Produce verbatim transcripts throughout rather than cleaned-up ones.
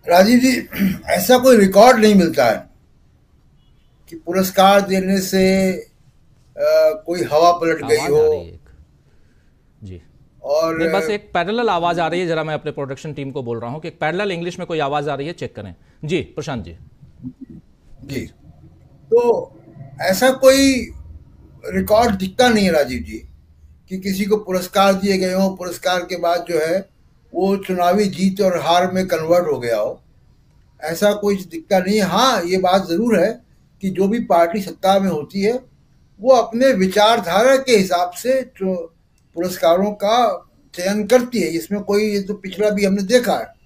राजीव जी, ऐसा कोई रिकॉर्ड नहीं मिलता है कि पुरस्कार देने से अ, कोई हवा पलट गई आवाज़ हो। आ रही है एक। जी। और नहीं, बस अ, एक पैरेलल आवाज़ आ रही है, जरा मैं अपने प्रोडक्शन टीम को बोल रहा हूँ कि एक पैरेलल इंग्लिश में कोई आवाज़ आ रही है, चेक करें। जी प्रशांत जी, जी, प्लीज़। तो ऐसा कोई रिकॉर्ड दिखता नहीं है राजीव जी कि किसी को पुरस्कार दिए गए हो, पुरस्कार के बाद जो है वो चुनावी जीत और हार में कन्वर्ट हो गया हो। ऐसा कुछ दिखता नहीं है। हाँ, ये बात जरूर है कि जो भी पार्टी सत्ता में होती है वो अपने विचारधारा के हिसाब से जो पुरस्कारों का चयन करती है। इसमें कोई, ये तो पिछला भी हमने देखा है।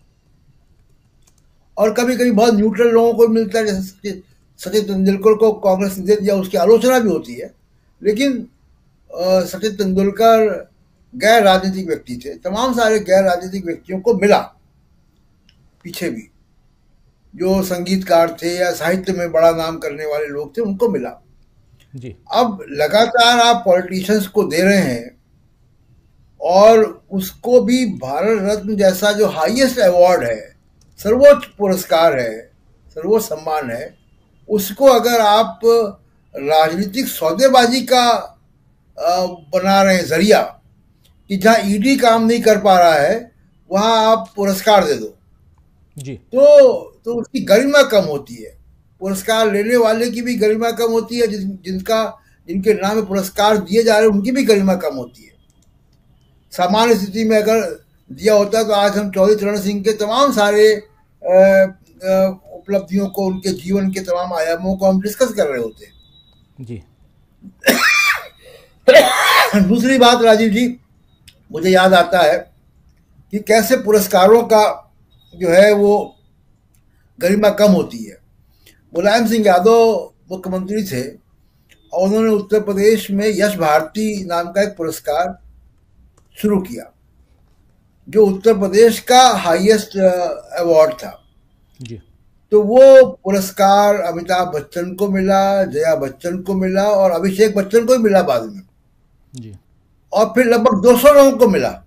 और कभी कभी बहुत न्यूट्रल लोगों को मिलता है, जैसे सचिन तेंदुलकर को कांग्रेस ने दे दिया, उसकी आलोचना भी होती है। लेकिन अ, सचिन तेंदुलकर गैर राजनीतिक व्यक्ति थे, तमाम सारे गैर राजनीतिक व्यक्तियों को मिला पीछे भी, जो संगीतकार थे या साहित्य में बड़ा नाम करने वाले लोग थे, उनको मिला। जी। अब लगातार आप पॉलिटिशियंस को दे रहे हैं और उसको भी भारत रत्न जैसा जो हाईएस्ट अवार्ड है, सर्वोच्च पुरस्कार है, सर्वोच्च सम्मान है, उसको अगर आप राजनीतिक सौदेबाजी का अ, बना रहे हैं जरिया, कि जहाँ ईडी काम नहीं कर पा रहा है वहां आप पुरस्कार दे दो, जी। तो तो उसकी गरिमा कम होती है। पुरस्कार लेने वाले की भी गरिमा कम होती है, जिन, जिनका जिनके नाम में पुरस्कार दिए जा रहे हैं उनकी भी गरिमा कम होती है। सामान्य स्थिति में अगर दिया होता तो आज हम चौधरी चरण सिंह के तमाम सारे अ, अ, उपलब्धियों को, उनके जीवन के तमाम आयामों को हम डिस्कस कर रहे होते। जी। दूसरी बात राजीव जी, मुझे याद आता है कि कैसे पुरस्कारों का जो है वो गरिमा कम होती है। मुलायम सिंह यादव मुख्यमंत्री थे और उन्होंने उत्तर प्रदेश में यश भारती नाम का एक पुरस्कार शुरू किया, जो उत्तर प्रदेश का हाईएस्ट अवार्ड था। जी। तो वो पुरस्कार अमिताभ बच्चन को मिला, जया बच्चन को मिला और अभिषेक बच्चन को भी मिला बाद में, जी। और फिर लगभग दो सौ लोगों को मिला।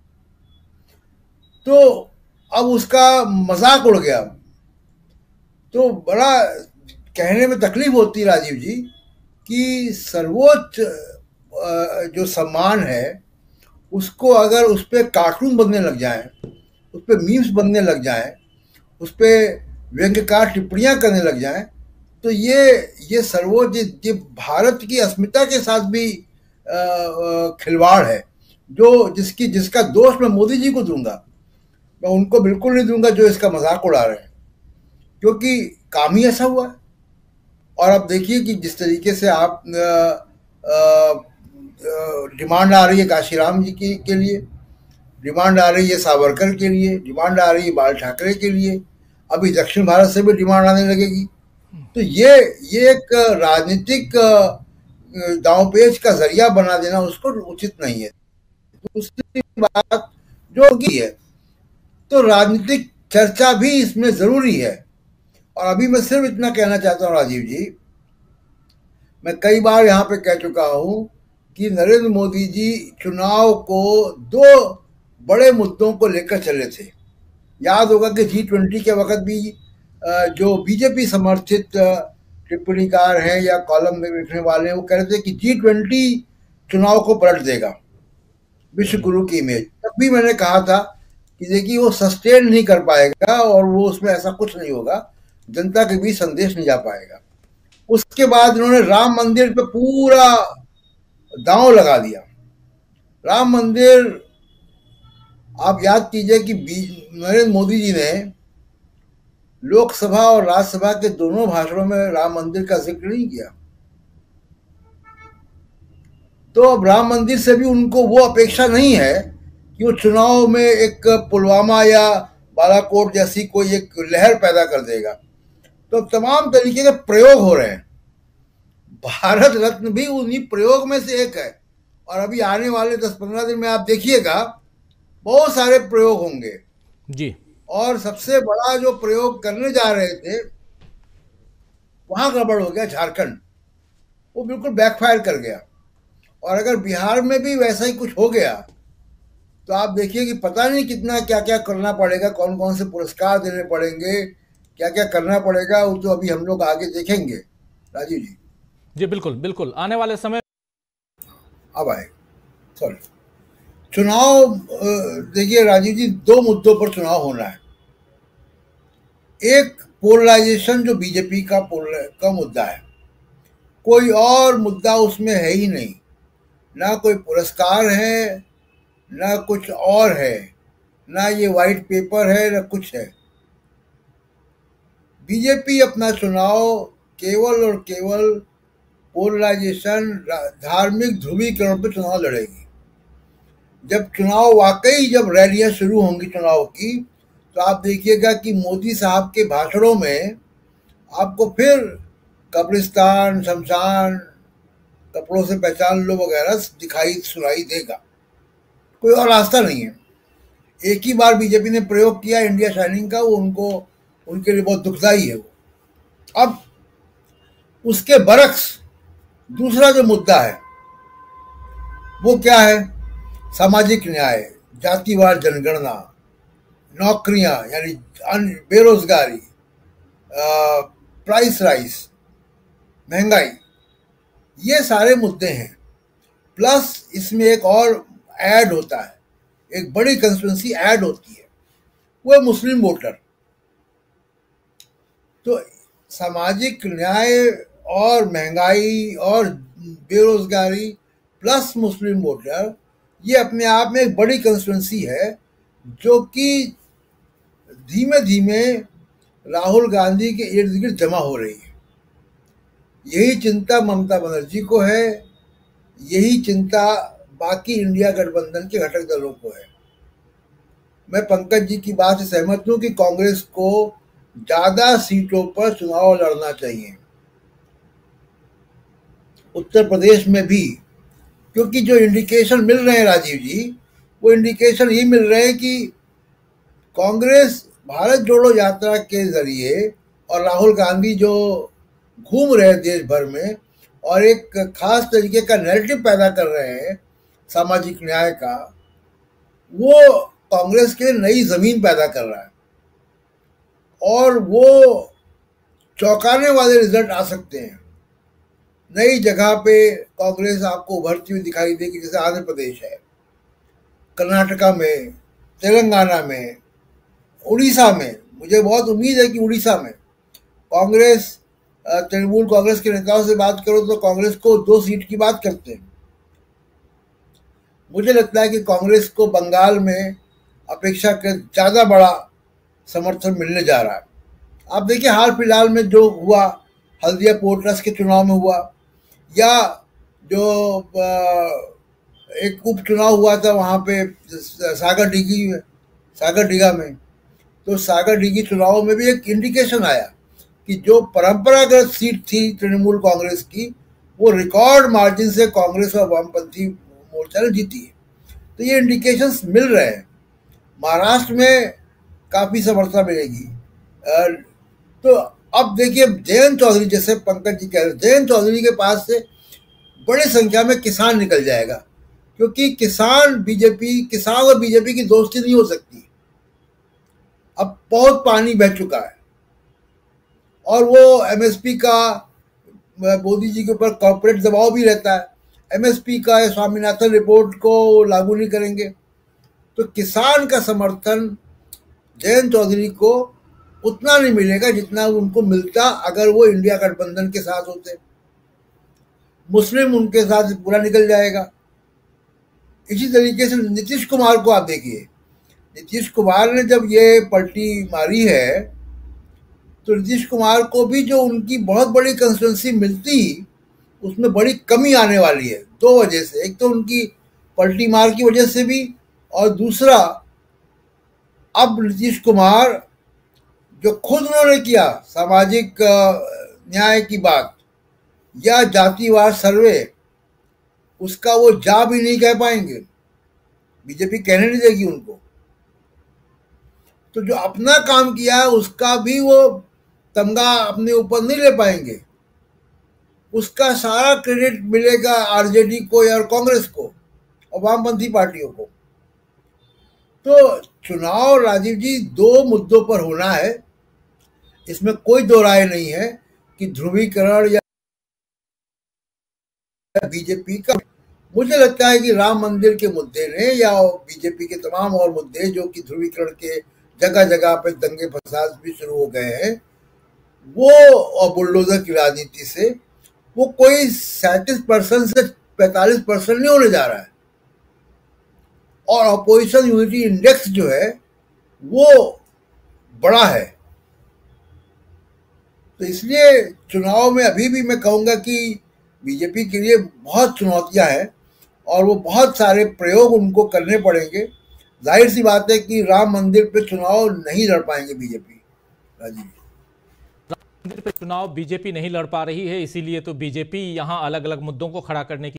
तो अब उसका मजाक उड़ गया। तो बड़ा कहने में तकलीफ होती है राजीव जी कि सर्वोच्च अ, जो सम्मान है उसको अगर उस पर कार्टून बनने लग जाए, उस पर मीम्स बनने लग जाए, उस पर व्यंग्यकार टिप्पणियां करने लग जाए, तो ये ये सर्वोच्च, ये भारत की अस्मिता के साथ भी अ, अ, खिलवाड़ है। जो जिसकी जिसका दोष मैं मोदी जी को दूंगा, मैं उनको बिल्कुल नहीं दूंगा जो इसका मजाक उड़ा रहे हैं, क्योंकि काम ही ऐसा हुआ है। और अब देखिए कि जिस तरीके से आप डिमांड आ रही है काशीराम जी की के लिए, डिमांड आ रही है सावरकर के लिए, डिमांड आ रही है बाल ठाकरे के लिए, अभी दक्षिण भारत से भी डिमांड आने लगेगी। तो ये ये एक राजनीतिक दांव पेच का जरिया बना देना उसको उचित नहीं है। दूसरी बात जो होगी है, तो राजनीतिक चर्चा भी इसमें जरूरी है। और अभी मैं सिर्फ इतना कहना चाहता हूँ राजीव जी, मैं कई बार यहाँ पे कह चुका हूँ कि नरेंद्र मोदी जी चुनाव को दो बड़े मुद्दों को लेकर चले थे। याद होगा कि जी ट्वेंटी के वक्त भी जो बीजेपी समर्थित टिप्पणीकार हैं या कॉलम में लिखने वाले हैं, वो कह रहे थे कि जी ट्वेंटी चुनाव को पलट देगा, विश्व जी। गुरु की इमेज। तब भी मैंने कहा था कि देखिए वो सस्टेन नहीं कर पाएगा और वो उसमें ऐसा कुछ नहीं होगा, जनता के बीच संदेश नहीं जा पाएगा। उसके बाद उन्होंने राम मंदिर पे पूरा दांव लगा दिया। राम मंदिर, आप याद कीजिए कि नरेंद्र मोदी जी ने लोकसभा और राज्यसभा के दोनों भाषणों में राम मंदिर का जिक्र नहीं किया। तो अब राम मंदिर से भी उनको वो अपेक्षा नहीं है कि वो चुनाव में एक पुलवामा या बालाकोट जैसी कोई एक लहर पैदा कर देगा। तो तमाम तरीके के प्रयोग हो रहे हैं। भारत रत्न भी उन्हीं प्रयोग में से एक है। और अभी आने वाले दस पंद्रह दिन में आप देखिएगा बहुत सारे प्रयोग होंगे। जी। और सबसे बड़ा जो प्रयोग करने जा रहे थे वहां गड़बड़ हो गया, झारखंड, वो बिल्कुल बैकफायर कर गया। और अगर बिहार में भी वैसा ही कुछ हो गया तो आप देखिए कि पता नहीं कितना क्या क्या करना पड़ेगा, कौन कौन से पुरस्कार देने पड़ेंगे, क्या क्या करना पड़ेगा, वो तो अभी हम लोग आगे देखेंगे। राजीव जी। जी बिल्कुल बिल्कुल, आने वाले समय। अब आए सॉरी चुनाव। देखिए राजीव जी, दो मुद्दों पर चुनाव होना है। एक पोलराइजेशन जो बीजेपी का पोल का मुद्दा है, कोई और मुद्दा उसमें है ही नहीं। ना कोई पुरस्कार है, ना कुछ और है, ना ये वाइट पेपर है, ना कुछ है। बीजेपी अपना चुनाव केवल और केवल पोलराइजेशन, धार्मिक ध्रुवीकरण पर चुनाव लड़ेगी। जब चुनाव वाकई, जब रैलियां शुरू होंगी चुनाव की, तो आप देखिएगा कि मोदी साहब के भाषणों में आपको फिर कब्रिस्तान, शमशान, कपड़ों से पहचान लो वगैरह दिखाई सुनाई देगा। कोई और रास्ता नहीं है। एक ही बार बीजेपी ने प्रयोग किया इंडिया शाइनिंग का, वो उनको, उनके लिए बहुत दुखदाई है वो। अब उसके बरक्स दूसरा जो मुद्दा है वो क्या है? सामाजिक न्याय, जातिवार जनगणना, नौकरियां यानी बेरोजगारी, प्राइस राइस, महंगाई, ये सारे मुद्दे हैं। प्लस इसमें एक और ऐड होता है, एक बड़ी कंस्टिट्यूंसी ऐड होती है, वो है मुस्लिम वोटर। तो सामाजिक न्याय और महंगाई और बेरोजगारी प्लस मुस्लिम वोटर, ये अपने आप में एक बड़ी कंस्टिट्यूंसी है जो कि धीमे धीमे राहुल गांधी के इर्द गिर्द जमा हो रही है। यही चिंता ममता बनर्जी को है, यही चिंता बाकी इंडिया गठबंधन के घटक दलों को है। मैं पंकज जी की बात से सहमत हूं कि कांग्रेस को ज्यादा सीटों पर चुनाव लड़ना चाहिए, उत्तर प्रदेश में भी। क्योंकि जो इंडिकेशन मिल रहे हैं राजीव जी, वो इंडिकेशन ये मिल रहे हैं कि कांग्रेस भारत जोड़ो यात्रा के जरिए और राहुल गांधी जो घूम रहे हैं देश भर में और एक खास तरीके का नैरेटिव पैदा कर रहे हैं सामाजिक न्याय का, वो कांग्रेस के लिए नई जमीन पैदा कर रहा है और वो चौंकाने वाले रिजल्ट आ सकते हैं। नई जगह पे कांग्रेस आपको उभरती हुई दिखाई देगी, जैसे आंध्र प्रदेश है, कर्नाटका में, तेलंगाना में, उड़ीसा में। मुझे बहुत उम्मीद है कि उड़ीसा में कांग्रेस, तृणमूल कांग्रेस के नेताओं से बात करो तो कांग्रेस को दो सीट की बात करते हैं। मुझे लगता है कि कांग्रेस को बंगाल में अपेक्षाकृत ज्यादा बड़ा समर्थन मिलने जा रहा है। आप देखिए हाल फिलहाल में जो हुआ हल्दिया पोर्ट ट्रस्ट के चुनाव में हुआ, या जो एक उपचुनाव हुआ था वहाँ पे सागर डिगी में, सागर डिगा में, तो सागर डिगी चुनाव में भी एक इंडिकेशन आया कि जो परंपरागत सीट थी तृणमूल कांग्रेस की, वो रिकॉर्ड मार्जिन से कांग्रेस और वामपंथी मोर्चा ने जीती है। तो ये इंडिकेशंस मिल रहे हैं। महाराष्ट्र में काफी समर्थन मिलेगी। तो अब देखिए जयंत चौधरी, जैसे पंकज जी कह रहे, जयंत चौधरी के पास से बड़ी संख्या में किसान निकल जाएगा, क्योंकि किसान बीजेपी, किसान और बीजेपी की दोस्ती नहीं हो सकती। अब बहुत पानी बह चुका है और वो एमएसपी का, मोदी जी के ऊपर कॉर्पोरेट दबाव भी रहता है, एमएसपी का स्वामीनाथन रिपोर्ट को लागू नहीं करेंगे। तो किसान का समर्थन जयंत चौधरी को उतना नहीं मिलेगा जितना उनको मिलता अगर वो इंडिया गठबंधन के साथ होते। मुस्लिम उनके साथ पूरा निकल जाएगा। इसी तरीके से नीतीश कुमार को आप देखिए, नीतीश कुमार ने जब ये पलटी मारी है तो नीतीश कुमार को भी जो उनकी बहुत बड़ी कंस्टिट्यूंसी मिलती, उसमें बड़ी कमी आने वाली है दो वजह से। एक तो उनकी पलटी मार की वजह से भी, और दूसरा अब नीतीश कुमार जो खुद उन्होंने किया सामाजिक न्याय की बात या जातिवार सर्वे, उसका वो जा भी नहीं कह पाएंगे, बीजेपी कहने नहीं देगी उनको। तो जो अपना काम किया है उसका भी वो तमगा अपने ऊपर नहीं ले पाएंगे। उसका सारा क्रेडिट मिलेगा आरजेडी को या कांग्रेस को और वामपंथी पार्टियों को। तो चुनाव राजीव जी दो मुद्दों पर होना है, इसमें कोई दो राय नहीं है कि ध्रुवीकरण या बीजेपी का। मुझे लगता है कि राम मंदिर के मुद्दे ने या बीजेपी के तमाम और मुद्दे जो कि ध्रुवीकरण के जगह जगह पे दंगे फसाद भी शुरू हो गए हैं, वो और बुलडोजर की राजनीति से वो कोई सैंतीस परसेंट से पैंतालीस परसेंट नहीं होने जा रहा है। और अपोजिशन यूनिटी इंडेक्स जो है वो बड़ा है। तो इसलिए चुनाव में अभी भी मैं कहूंगा कि बीजेपी के लिए बहुत चुनौतियां हैं और वो बहुत सारे प्रयोग उनको करने पड़ेंगे। जाहिर सी बात है कि राम मंदिर पे चुनाव नहीं लड़ पाएंगे बीजेपी। राजीव, राम मंदिर पे चुनाव बीजेपी नहीं लड़ पा रही है, इसीलिए तो बीजेपी यहां अलग अलग मुद्दों को खड़ा करने की